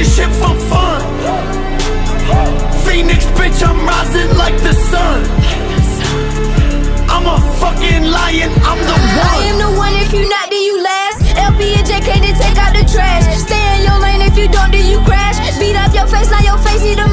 this shit for fun. Phoenix, bitch, I'm rising like the sun. I'm a fucking lion, I'm the one. I am the one, if you not, then you last. LP and JK, then take out the trash. Stay in your lane, if you don't, then you crash. Beat up your face, now your face need a